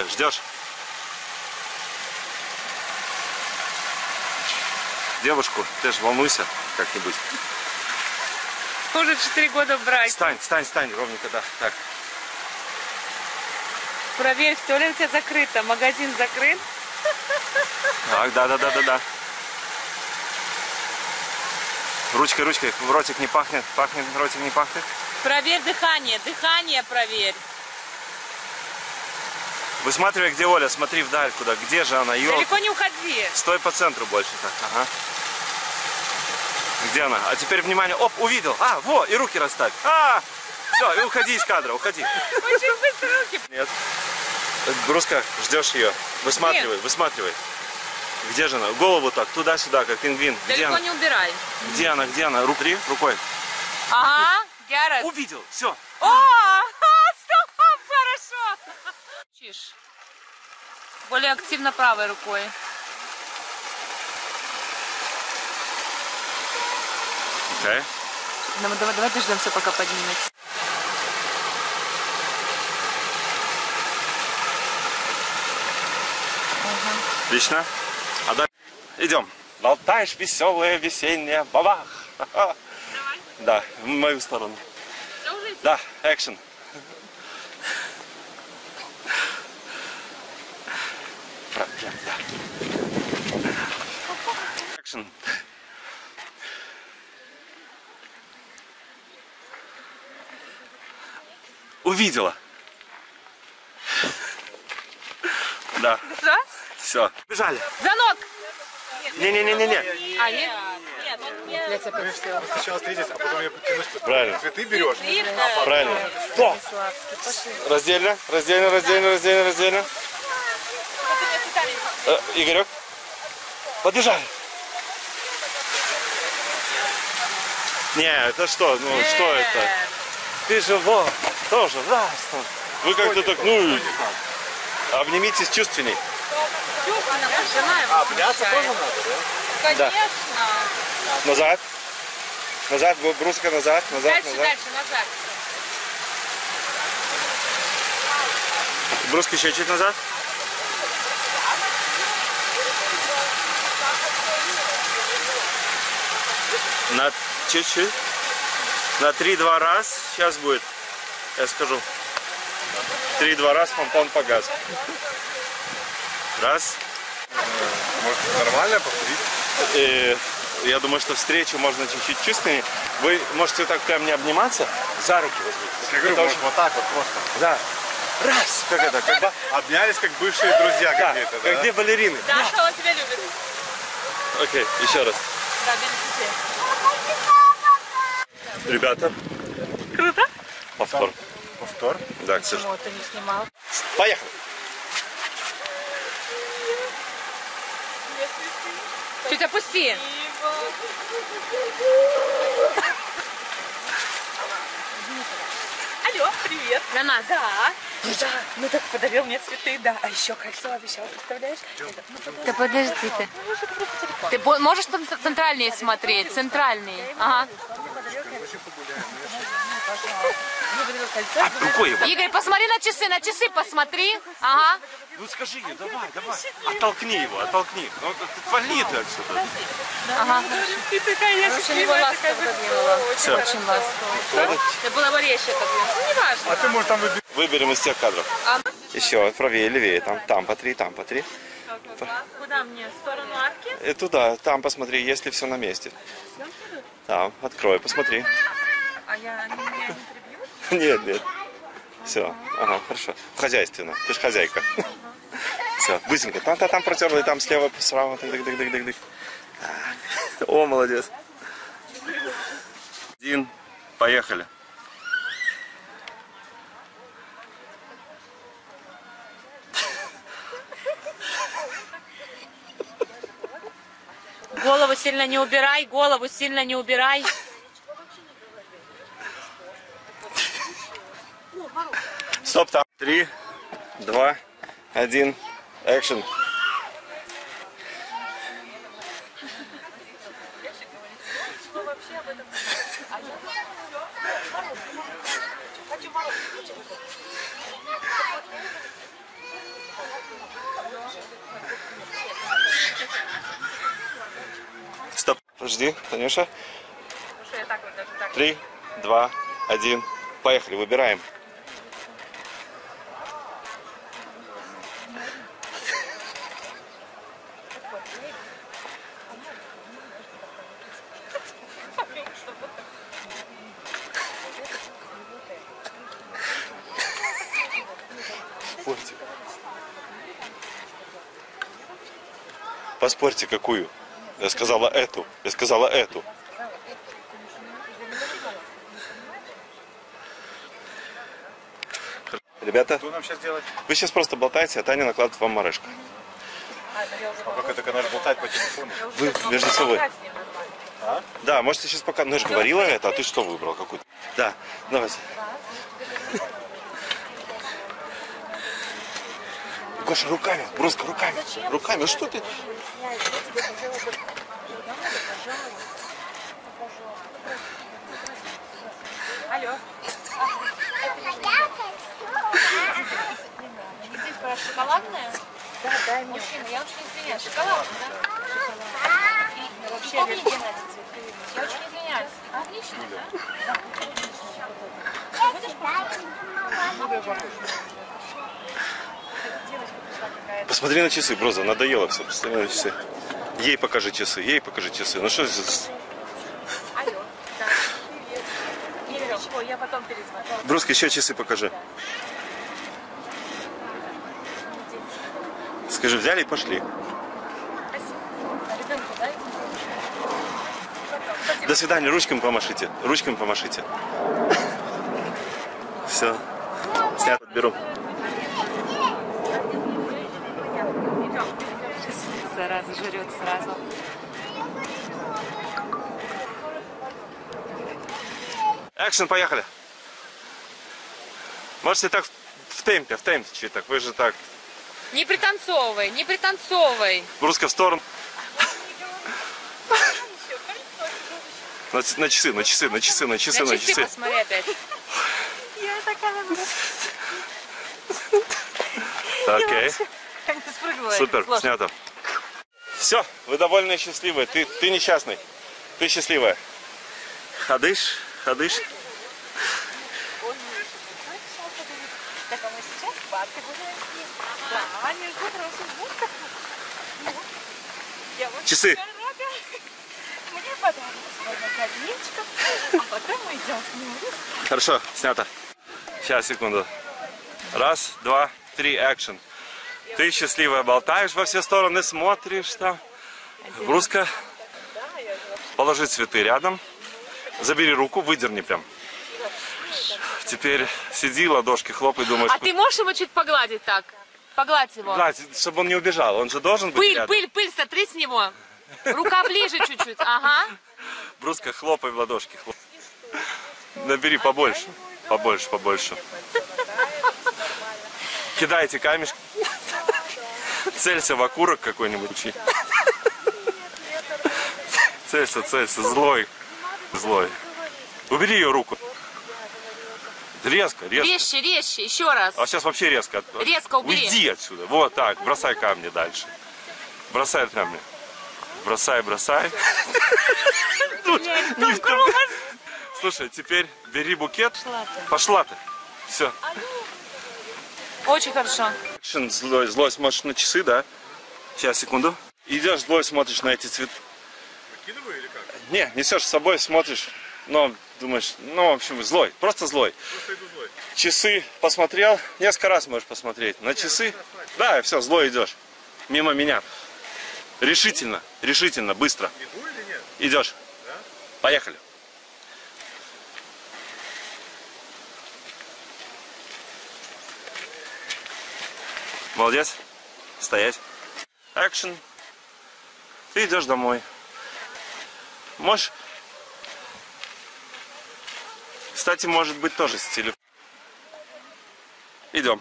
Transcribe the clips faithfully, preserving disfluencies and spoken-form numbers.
ждешь? Девушку, ты же волнуйся как-нибудь. Уже четыре года в браке. Стань, стань, стань, ровненько, да. Так. Проверь, все ли у тебя закрыто. Магазин закрыт. Так, да, да, да, да, да. Ручкой, ручкой, в ротик не пахнет, пахнет, ротик не пахнет. Проверь дыхание, дыхание проверь. Высматривай, где Оля, смотри вдаль, куда, где же она, ее. Далеко не уходи. Стой по центру больше, так, ага. Где она? А теперь внимание, оп, увидел, а, во, и руки расставь, а, все, и уходи из кадра, уходи. Очень быстро руки. Нет, Бруска, ждешь ее, высматривай, Нет. высматривай. Где же она? Голову так, туда-сюда, как пингвин. Где Далеко она? не убирай. Где она, где она? Руки, рукой. Ага, Гаррет. Увидел, все. О, стоп, хорошо. Чиж. Более активно правой рукой. Okay. Давай, давай, давай дождемся, пока поднимется. Ага. Отлично. А дальше идем. Болтаешь веселая весенняя бабах. Давай. Да, в мою сторону. Все уже идти? Да, экшен. Проблем, да. Экшен. Увидела. Да. Да? Все. Бежали. Звонок. Не-не-не-не-не. А, нет? Нет, я тебя подпустила. Сначала встретись, а потом я подтянусь. Правильно. Цветы берешь. Правильно. Кто? Раздельно, раздельно, раздельно, раздельно, раздельно. Э, Игорек. Побежали. Не, это что? Ну, что это? Ты же вот, тоже раз там. Вы как-то так, ну, обнимитесь чувственней. А, обняться тоже надо, да? Да. Конечно. Назад. Назад, бруска назад, назад, Дальше, назад. дальше, назад. Бруска еще чуть назад. На чуть-чуть. На три-два раз. Сейчас будет. Я скажу. Три-два раз помпон погас. Раз. Может, нормально повторить? И я думаю, что встречу можно чуть-чуть чувственнее. Вы можете так прям не обниматься, за руки возьмите. Я говорю, Это может, очень- вот так вот просто. Да. Раз. Как это? Как ба- Обнялись, как бывшие друзья Да, какие-то, как да? две балерины. Даша, он тебя любит. Окей, еще раз. Да, без детей. Ребята. Круто? Повтор. Повтор. Да, Ксюша. Почему ты не снимал? Поехали. Чуть опусти. Алло, привет. Для нас. Да. Да. Ну так подарил мне цветы, да. А еще кольцо обещал, представляешь? Это, ну, подожди. Да подожди ты. Ты бо- можешь там центральные смотреть? Центральные. Ага. Мне подарил кольцо. А, рукой его. Игорь, посмотри на часы, на часы посмотри. Ага. Ну скажи ей, давай, давай. Оттолкни его, оттолкни. Ну, отвали ты отсюда. Ага. Ты такая, я Очень его ласково подвинула. Всё. Очень ласково. Ты была бы резче подвинула. Ну, не важно. А ты, может, там выберешь? Выберем из тех кадров. А- Еще правее, левее. Там, там по три, там по три. Куда мне? В сторону арки? И туда, там посмотри, если все на месте. Там, открой, посмотри. А я, они меня не прибьют? Нет, нет. Все, ага, хорошо. Хозяйственно, ты же хозяйка. Все, быстренько. Там, там, там протерли, там слева, справа. Дык, дык, дык, дык, дык. О, молодец. Один, поехали. Голову сильно не убирай, голову сильно не убирай. Стоп, там. Три, два, один, экшен. Стоп, подожди, Танюша. Три, два, один. Поехали, выбираем. Спорьте. Поспорьте, какую? Я сказала эту. Я сказала эту. Ребята, Что нам сейчас делать? вы сейчас просто болтаете, а Таня накладывает вам марышку. А как это, когда болтать по телефону? Вы между собой. Да, можете сейчас пока... Ну, я же говорила это, а ты что выбрал? Какую-то? Да, давайте. Гоша, руками, Бруска, руками. Руками, что ты? Алло. Здесь шоколадная? Да, дай мне. Мужчина, я очень извиняюсь. Шоколадная, да? Да, вообще офигенно. Я очень извиняюсь. Отлично, да? Посмотри на часы, Броза, надоело все. Посмотри на часы. Ей покажи часы, ей покажи часы. Ну что здесь? Алло. Да. Не, ничего, я потом перезвоню. Бруска, еще часы покажи. Скажи, взяли и пошли. Ребенку дай. До свидания, ручками помашите. Ручками помашите. Все. Снят, беру. Зараза жрет сразу. Экшен, поехали. Можете так в темпе, в темпе чуть так. Вы же так. Не пританцовывай, не пританцовывай. Бруска в сторону. На, на часы, на часы, на часы, на часы, На на часы часы. посмотри опять. Я такая... Окей. Не спрыгивала. Супер, снято. Все, вы довольны и счастливы. Ты, ты несчастный. Ты счастливая. Ходишь, ходишь. Так, а мы сейчас в парке гуляем с ним. Да, между прочим, вот. Я вот Часы. рада. Мне понравилось форма колечко. А потом мы идем с ним. Хорошо, снято. Сейчас, секунду. Раз, два, три, экшен. Ты счастливая, болтаешь во все стороны, смотришь там. Бруска, положи цветы рядом. Забери руку, выдерни прям. Теперь сиди, ладошки хлопай, думаешь... А ты можешь его чуть погладить так? Погладь его. Гладь, чтобы он не убежал, он же должен быть Пыль, рядом. пыль, пыль, сотри с него. Рука ближе чуть-чуть, ага. Бруска, хлопай в ладошки. Хлоп. Набери побольше, побольше, побольше. Кидайте камешки. Целься в окурок какой-нибудь. Учи. Целься, целься, злой. Злой. Убери ее руку. Резко, резко. Резче, резче, еще раз. А сейчас вообще резко. Резко убери. Уйди отсюда. Вот так. Бросай камни дальше. Бросай камни. Бросай, бросай. Не в ту- Слушай, теперь бери букет. Пошла ты. Все. Очень хорошо. Злой, злой смотришь на часы, да? Сейчас, секунду. Идешь злой, смотришь на эти цветы. Выкидываю или как? Не, несешь с собой, смотришь. Но думаешь, ну, в общем, злой. Просто злой. Просто иду злой. Часы посмотрел. Несколько раз можешь посмотреть. На часы. Да, и все, злой идешь. Мимо меня. Решительно, решительно, быстро. Иду или нет? Идешь. Да? Поехали. Молодец. Стоять. Экшен. Ты идешь домой. Можешь... Кстати, может быть тоже с телефоном. Идем.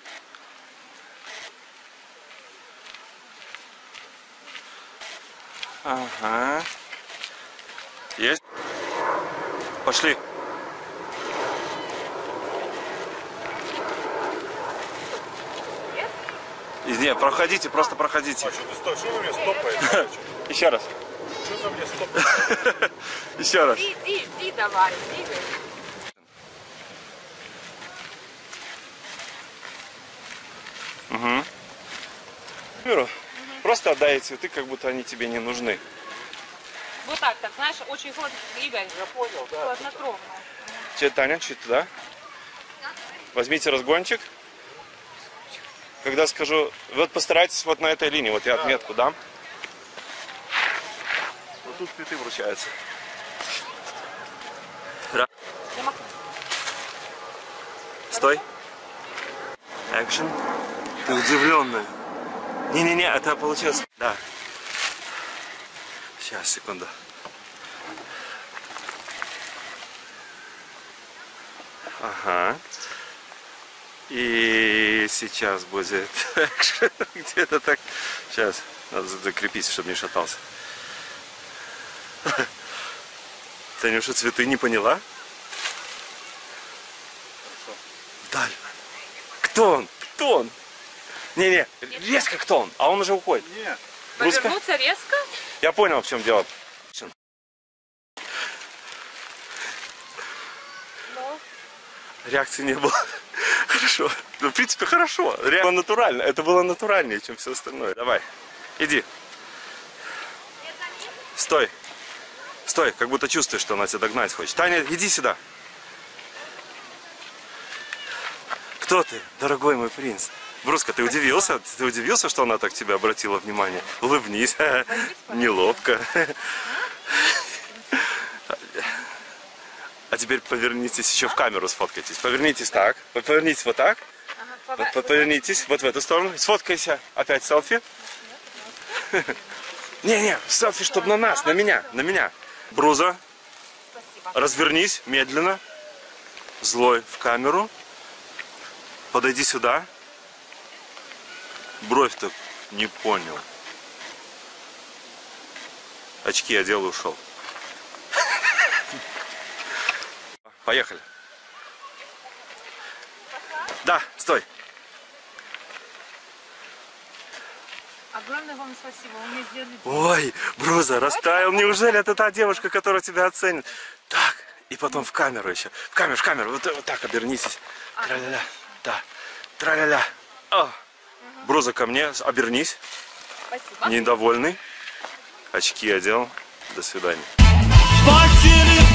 Ага. Есть? Пошли. Не, проходите, просто проходите. А что ты стой, что на меня стопаешь? Еще раз. Что на меня стопаешь? Еще раз. Иди, иди, иди давай, двигай. Угу. Угу. Просто отдай цветы, как будто они тебе не нужны. Вот так, так, знаешь, очень хладно, Игорь. Я понял, да. Хладнокровно. Че, Таня, чуть туда. Возьмите разгончик. Когда скажу, вот постарайтесь вот на этой линии, вот я отметку дам. Вот тут цветы вручаются. Раз. Стой. Экшен. Ты удивленная. Не-не-не, это получилось. Да. Сейчас, секунду. Ага. И сейчас будет экшен. Где-то так. Сейчас. Надо закрепить, чтобы не шатался. Танюша, цветы не поняла? Даль. Кто он? Кто он? Не-не, резко кто он? А он уже уходит. Нет. Русская? Повернуться резко? Я понял, в чем дело. Ну. Реакции не было. Хорошо. Ну, в принципе, хорошо. Реально натурально. Это было натуральнее, чем все остальное. Давай. Иди. Стой. Стой, как будто чувствуешь, что она тебя догнать хочет. Таня, иди сюда. Кто ты, дорогой мой принц? Бруска, ты удивился? Ты удивился, что она так тебя обратила внимание? Улыбнись. Неловко. А теперь повернитесь еще в камеру, сфоткайтесь. Повернитесь так. Повернитесь вот так. Повернитесь вот в эту сторону. Сфоткайся. Опять селфи. Не-не, селфи, чтобы на нас, на меня, на меня. Бруза, развернись медленно. Злой в камеру. Подойди сюда. Бровь-то не понял. Очки одел и ушел. Поехали. Да, стой. Огромное вам спасибо, вы мне сделали... Ой, Бруза, растаял. Неужели это та девушка, которая тебя оценит? Так, и потом в камеру еще. В камеру, в камеру. Вот, вот так обернитесь. Тра-ля-ля. Да. Тра-ля-ля. О. Бруза, ко мне. Обернись. Спасибо. Недовольный. Очки одел. До свидания. Потерял